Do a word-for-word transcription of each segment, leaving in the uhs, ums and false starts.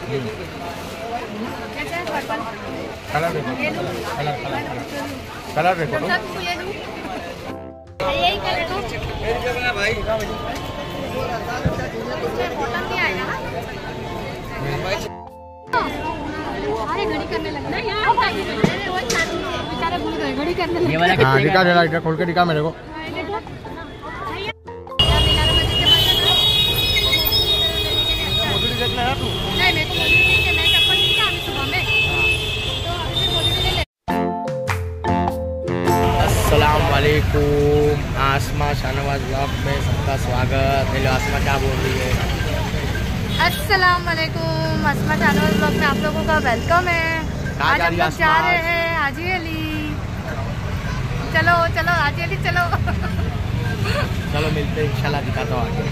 Colour देखो, colour colour colour देखो तो यही कलर दो भाई। कॉटन नहीं आएगा ना। अरे घड़ी करने लगना यार, बेचारे भूल गए घड़ी करने लगे। हाँ दिखा दे, लाइट खोल के दिखा मेरे को। नहीं मेरे को मैं चप्पल नहीं था सुबह में, तो अस्सलाम वालेकुम, आसमा शाहनवाज ब्लॉग में सबका स्वागत। हेलो आसमा, क्या बोल रही है? अस्सलाम वालेकुम, आसमा शाहनवाज ब्लॉग में आप लोगों का वेलकम है। आज हम लोग जा रहे हैं हाजी अली। चलो चलो हाजी अली चलो। चलो मिलते हैं इंशाल्लाह, दिखाता हूँ आगे।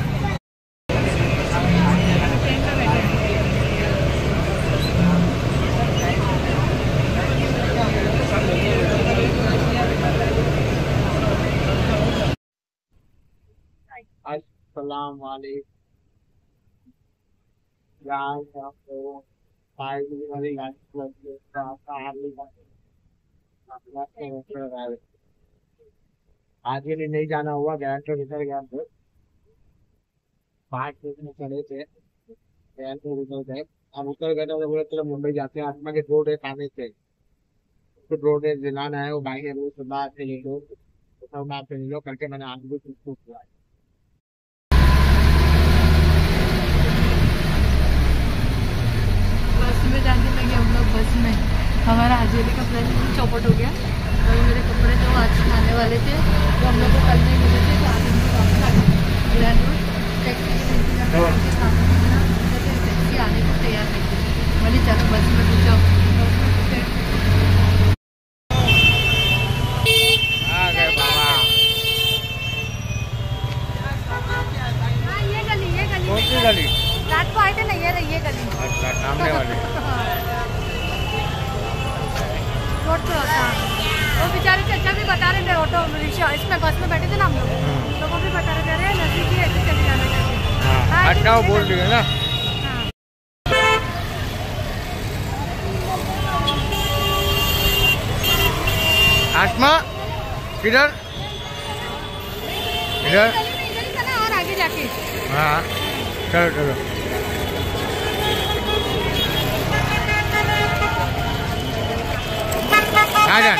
अस्सलाम वालेकुम। आज के लिए नहीं जाना हुआ, गैन तो उतर गया थे, पाँच बजे चढ़े थे, गैन तो उतर गए। अब उतर गए तो बोले चलो मुंबई जाते हैं। आसमा के दो डेट आने थे, तो दो डेट दिलाना है। वो भाई ने रोज सुबह से ले लो, तो सब मैं आपसे ले लो करके मैंने आज भी कुछ कुछ हुआ। बस में जाने लगे हम लोग। बस में हमारा हाजी अली का प्लान चौपट हो गया। और मेरे कपड़े जो आज खाने वाले थे वो हम लोग को कल नहीं मिले थे, तो आज उनको वापस आ गए। टैक्सी टैक्सी आने को तैयार नहीं थी, बोली चलो बस में पूछो। आ गए बाबा। हाँ ये गली, ये गली कौन सी गली? रात को आए थे ना, ये रही ये गली। अच्छा, सामने वाली रोड पे होता। वो बेचारे चाचा भी बता रहे थे, ऑटो रिक्शा इसमें बस में बैठे थे ना हम लोग, तो वो भी बता रहे थे अरे नजदीक ही ऐसे चले जाना करके। हाँ, अच्छा वो बोल रही है ना। आसमा किधर इधर? इधर चला और आगे जाके। हाँ चलो चलो। आ जान।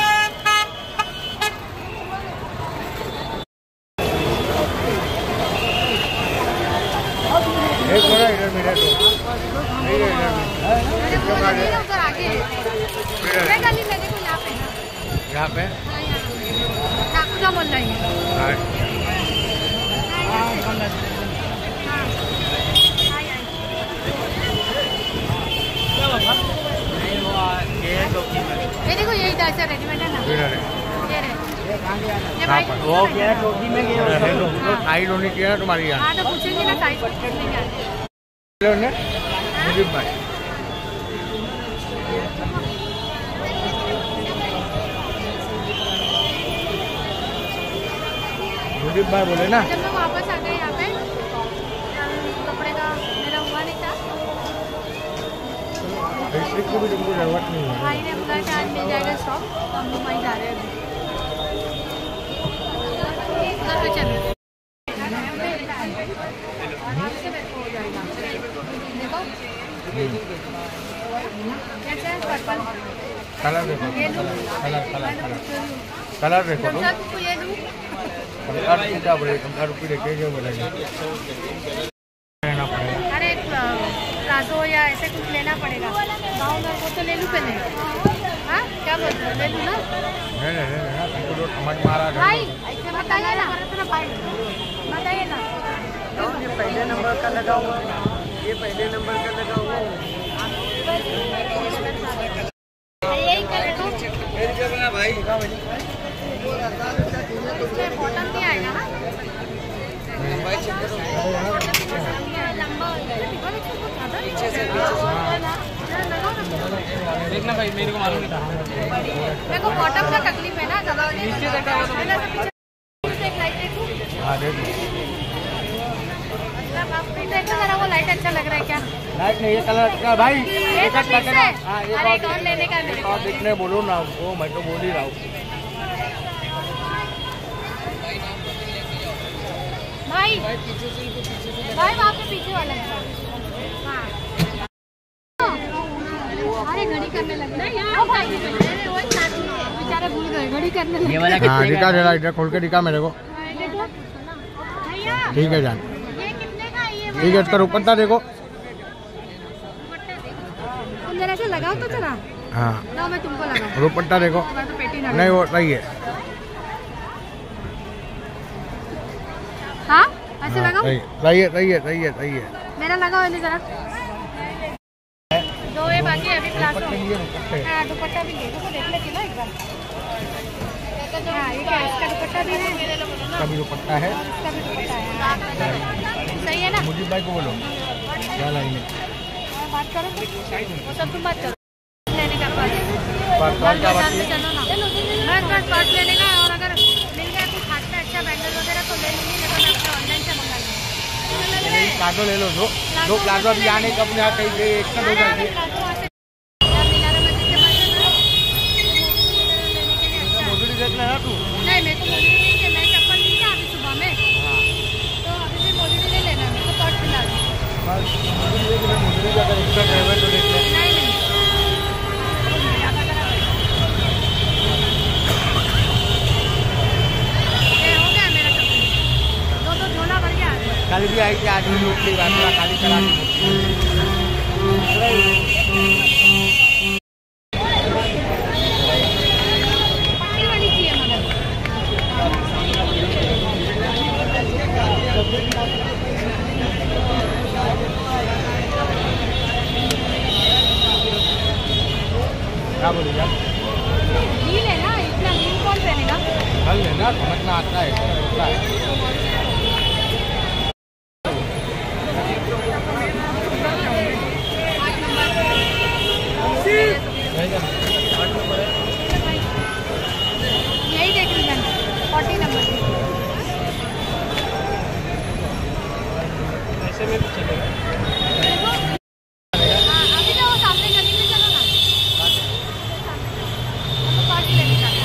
एक थोड़ा इधर मिले तो इधर इधर उधर आगे ये गली में देखो, यहाँ पे यहाँ पे नाकुजा बोल रही है। ये देखो यही ऐसा रेडीमेड है ना, ये रे ये भाई वो क्या टोकी में गया साइड होनी चाहिए ना तुम्हारी यहाँ। हाँ तो पूछेंगे ना साइड पूछने क्या ने मुजीब भाई। मुजीब भाई बोले ना। जब मैं वापस आ गए यहाँ पे, कपड़े का मेरा हुआ नहीं था, इलेक्ट्रिक की भी तुमको जरूरत नहीं है। भाई ने बोला कि आज मिल जाएगा स्टॉक, तो हम लोग वहीं जा रहे हैं अभी। उधर पे चल देखो कैसे पर्पल कलर देखो, ये लूं, कलर कलर कलर कलर देखो तुम। सबको ये लूं। पंद्रह रुपये क्या बोले? पंद्रह रुपये देखे जो बोलेंगे लेना पड़ेगा। अरे प्लाजो या ऐसे कुछ लेना पड़ेगा। गाँव में वो तो ले लूँ पहले। हाँ क्या बोलते हो, ले लूँ ना? नहीं नहीं नहीं ना, तुमको जो समझ में आ रहा है भाई ऐसे बताइए ना, भाई बताइए ना। ये पहले नंबर का लगाऊंगा, ये पहले नंबर का लगाऊंगा। यही कलर दो भाई। इसमें कॉटन नहीं आएगा ना। लंबा देखना भाई, मेरे को मालूम नहीं था। मेरे को बॉटम का तकलीफ है ना ज़्यादा। नीचे देखा हुआ तो हाँ देखो जरा वो लाइट अच्छा लग रहा है क्या? लाइट नहीं, ये कलर का भाई ये एक तो अच्छा फिक्स लगा। है। हाँ, एक अरे और एक और लेने का है मेरे एक को। और देखने बोलो ना वो, मैं तो बोल ही रहा हूँ। भाई भाई वहाँ पे पीछे वाला है। हाँ। अरे घड़ी करने लगे ना यार। बेचारे भूल गए घड़ी करने लगे। ये वाला हाँ दिखा दे, लाइट खोल के दिखा मेरे को। ठीक है जान, ये कितने का है ये? ठीक है इसका दुपट्टा देखो। तुम जरा से लगाओ तो जरा। हाँ ना मैं तुमको लगाऊं। दुपट्टा देखो। मैं तो पेटी ना नहीं वो सही है। हाँ ऐसे हाँ, लगाओ। सही सही है सही है सही है सही है। मेरा लगाओ इन्हें जरा। दो ये बाकी है अभी क्लास दुपट्टे में। लिए दुपट्टे। हाँ दुपट्टा भी ले देखो, देख लेती ना एक बार। हाँ ये क्या इसका दुपट्टा भी है, इसका भी दुपट्टा है। इसका भी दुपट्टा है। सही है ना? मुझे भाई को बोलो क्या लाइन है। और बात करो वो सब तुम बात करो। लेने का पास पर्स का बात में चलो ना। बस बस पार्ट लेने का है, और अगर मिल गया कुछ हाथ में अच्छा बैंगल वगैरह तो ले लूँगी, नहीं तो मैं अपने ऑनलाइन से मंगा लूँगी। प्लाजो ले लो, दो दो प्लाजो अभी आने का अपने यहाँ कहीं एक का हो जाएगी। मोदी देख लेना तू। नहीं मेरे को मोदी नहीं चाहिए, मैं चप्पल ली ना अभी सुबह में, तो अभी भी मोदी नहीं लेना, मेरे को पर्स दिला दो। मोदी देख ले, मोदी का अगर एक्स्ट्रा ड्राइवर तो देख ले। नहीं नहीं ये हो गया मेरा चप्पल, दो दो झोला भर गया। कल भी आई थी, आज भी उठती बात खाली करा वाली चाहिए मगर। क्या बोली यार? नील है ना, इतना नील कौन पहनेगा? कल लेना, समझना आता है होता है। यही देख रही मैंने, फोर्टी नंबर की। ऐसे में भी चलेगा। हाँ अभी तो वो सामने गली में चलो ना, तो पर्स लेने का।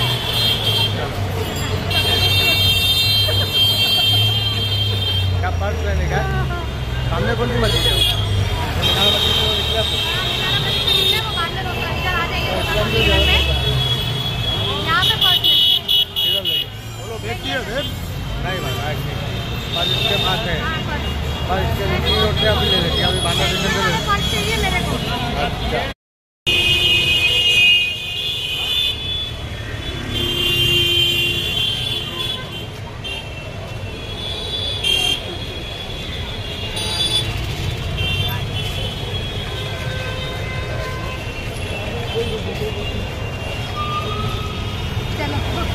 क्या पर्स लेने का? सामने कौन सी मस्जिद है? मीनार मस्जिद को निकला तो। मीनारा मस्जिद से निकले वो बांध रोड पर, इधर आ जाइए दुकान पे, यहाँ पे पर्स लेंगे। इधर ले बोलो देखती है फिर नहीं भाई बस इसके पास है, हाँ पर्स, बस इसके नीचे रोड से अभी ले लेती है, अभी बांधा स्टेशन से ले लेती पर्स चाहिए मेरे को। है। अच्छा चलो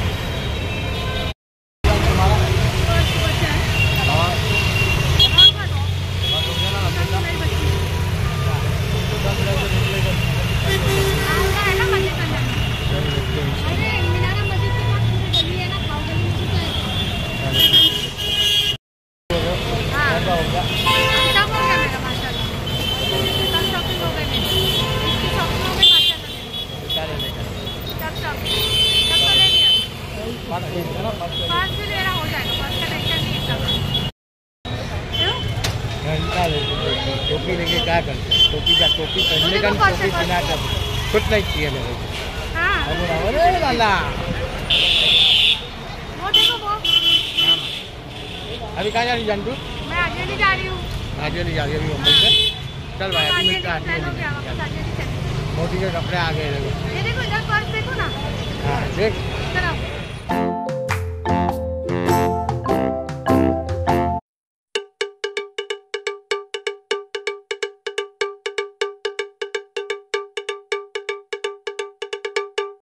तुम्हारा पर्स बचा है, और और बस बस हो गया ना अपना मेरी बच्ची दस बजे से निकलेगा। आऊँगा है ना मस्जिद अंदर में। अरे मीनारा मस्जिद के पास पूरी गली है ना, खाओ गली में तो है। हाँ ऐसा होगा सब हो गया मेरा माशाल्लाह, सब शॉपिंग हो गई मेरी, इसकी शॉपिंग हो गई माशाल्लाह, क्या लेने का? सब शॉपिंग सब तो ले लिया। पर्स ले लेना, पर्स ले पर्स भी मेरा हो जाएगा, पर्स का टेंशन नहीं है सब। क्यों? घंटा ले लेते, टोपी लेके क्या करते हैं? टोपी का टोपी पहनने का, मुझे तो पर्स टोपी है, बिना का कुछ नहीं चाहिए मेरे को। हाँ अरे लाला वो देखो वो, अभी कहाँ जा रही जान तू? मैं आगे नहीं जा रही हूँ, आगे नहीं जा रही अभी मुंबई से। चल भाई अभी आगे मिलते नहीं हैं, पहन हो गया, वापस आगे नहीं चलेंगे। मोदी के कपड़े आ गए देखो। ये देखो इधर पर्स देखो ना। हाँ देख